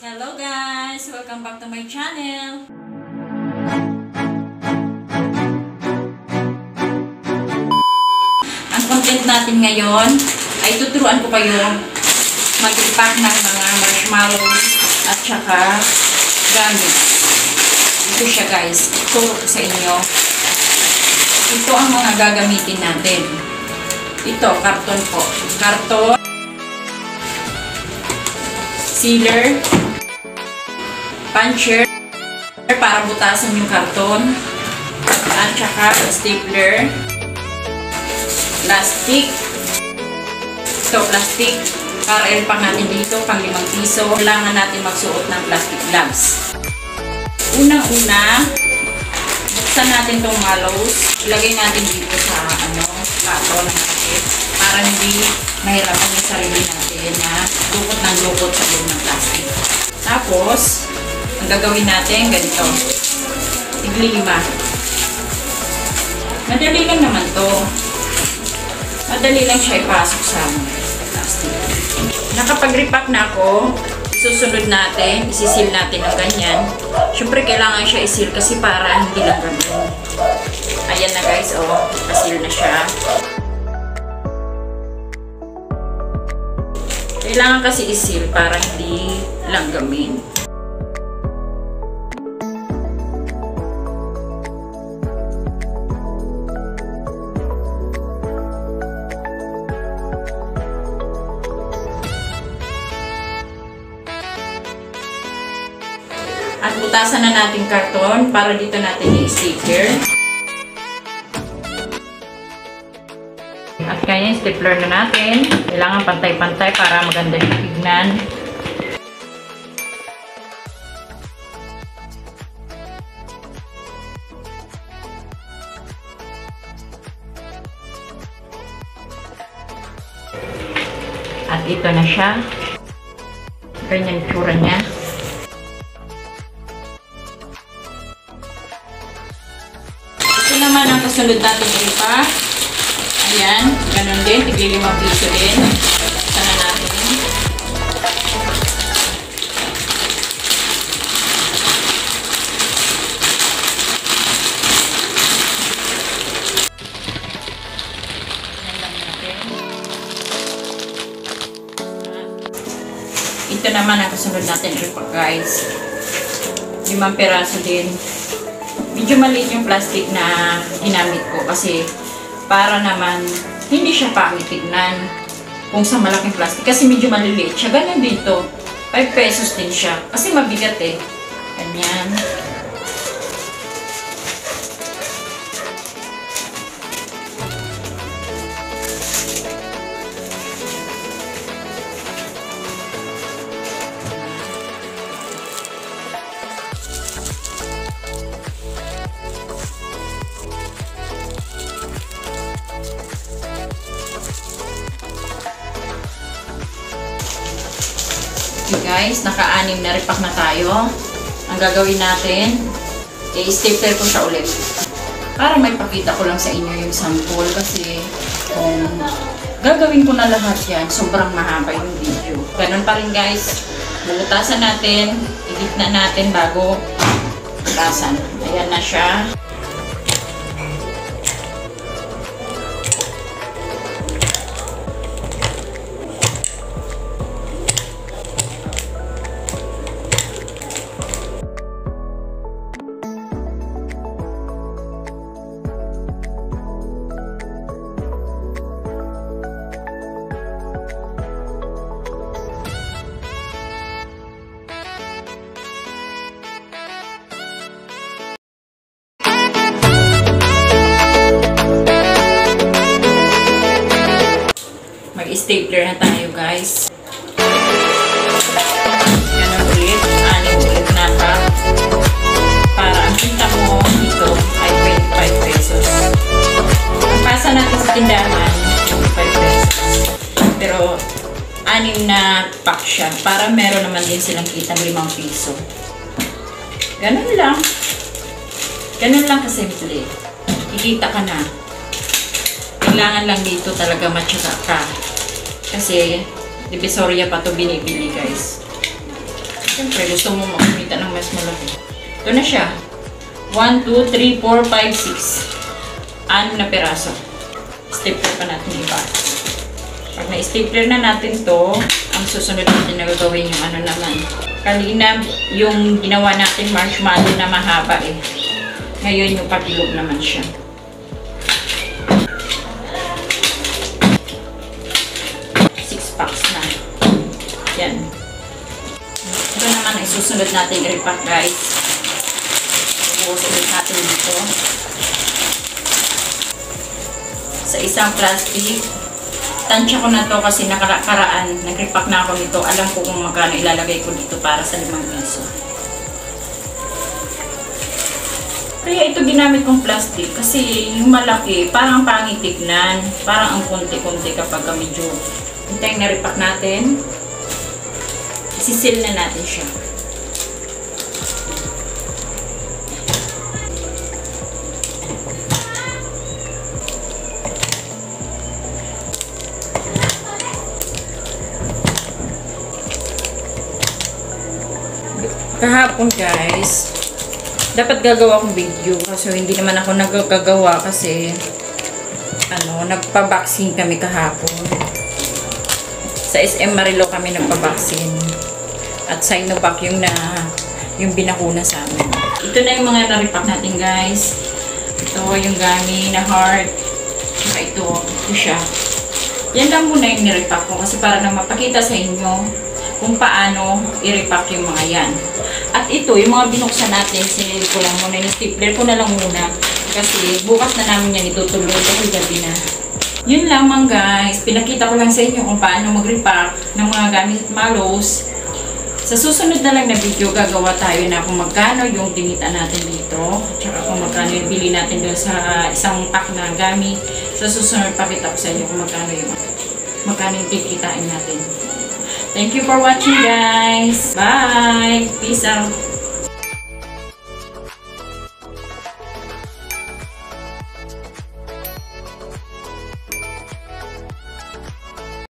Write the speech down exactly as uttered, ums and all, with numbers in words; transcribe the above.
Hello guys! Welcome back to my channel! Ang content natin ngayon ay tuturuan ko kayo mag-repack ng mga marshmallows at saka gamit. Ito siya guys. Turo ko sa inyo. Ito ang mga gagamitin natin. Ito, karton po. Karton, sealer, puncher para butasan yung karton, at saka stapler, plastic. Ito, plastic. Para ilpang natin dito, pang limang piso. Kailangan natin magsuot ng plastic gloves. Unang-una, buksan natin itong mallows. Ilagay natin dito sa ano, plato natin para hindi mahirapan yung sarili natin na lukot ng lukot sa loob ng plastic. Tapos, ang gagawin natin ganito. Iglilima. Madali lang naman to. Madali lang siya ipasok sa plastic. Nakapag-repack na ako. Susunod natin, isisil natin ng ganyan. Siyempre, kailangan siya isil kasi para hindi lang ganyan. Ayan na guys, oh. Kasil na siya. Kailangan kasi isil para hindi langgamin. At butasan na natin karton para dito natin i-sticker. At kaya yung stapler na natin. Kailangan pantay-pantay para maganda yung tignan. At ito na siya. Ganyan yung tsura niya. Ito naman ang kasunod natin i-repack. Ayan, ganun din. tigli limang piso din. Sana natin. Ito naman ang kasunod natin i-repack guys. Limang peraso din. Medyo maliit yung plastic na ginamit ko kasi para naman hindi siya pangit tignan kung sa malaking plastic kasi medyo maliliit siya. Ganyan dito. five pesos din siya kasi mabigat eh. Ganyan. Okay guys, naka-anim na repack na tayo. Ang gagawin natin, i-stapler ko siya ulit. Para may pakita ko lang sa inyo yung sample kasi kung gagawin ko na lahat yan, sobrang mahaba yung video. Ganun pa rin guys, bubutasan natin, i-gitna natin bago butasan. Ayan na siya. Mag-stapler na tayo guys. Ganun ulit. Anim ulit na pa. Para ang kita mo dito ay twenty-five pesos. Ang pasa natin sa tindahan, twenty-five pesos. Pero anim na pack siya. Para meron naman din silang kita limang piso. Ganun lang. Ganun lang kasimple. Kikita ka na. Kailangan lang dito talaga matyaga ka. Kasi, Divisoria pa to binibili guys. Siyempre, gusto mo makumita ng mas malaki. Ito na siya. one, two, three, four, five, six. Anim na peraso. Stapler pa natin iba. Pag na-stapler na natin to, ang susunod natin na gagawin yung ano naman. Kanina, yung ginawa natin marshmallow na mahaba eh. Ngayon yung patilog naman siya. Six packs na. Yan. Ito naman ang susunod natin i-repack guys. Bukas ulit natin dito. Sa isang plastic. Tansya ko na to kasi nakaraan. Nag-repack na ako nito. Alam ko kung magkano ilalagay ko dito para sa limang piso. Kaya ito ginamit kong plastic kasi yung malaki parang pangit tignan. Parang ang konti-konti kapag medyo hintayin na repack natin. Sisil na natin siya. Kahapon guys, dapat gagawa akong video kasi hindi naman ako nagkagawa kasi ano, nagpa-vaccine kami kahapon. Sa S M Marilo kami nagpa-vaccine. At Sinovac yung na yung binakuna sa amin. Ito na yung mga na-repack natin guys. Ito yung gami na heart. Saka ito, ito siya. Yan lang muna yung ni-repack ko kasi para na mapakita sa inyo kung paano i-repack yung mga yan. At ito, yung mga binuksan natin, sinilip ko lang muna, ni-stapler ko na lang muna. Kasi bukas na namin yan itutuloy kasi gabi na. Yun lamang guys, pinakita ko lang sa inyo kung paano mag-repack ng mga gamit at malos. Sa susunod na lang na video, gagawa tayo na kung magkano yung tinita natin dito. Tsaka kung magkano yung bili natin doon sa isang pack na gamit. Sa susunod, pakita ko sa inyo kung magkano yung, magkano yung kikitain natin. Thank you for watching guys. Bye! Peace out!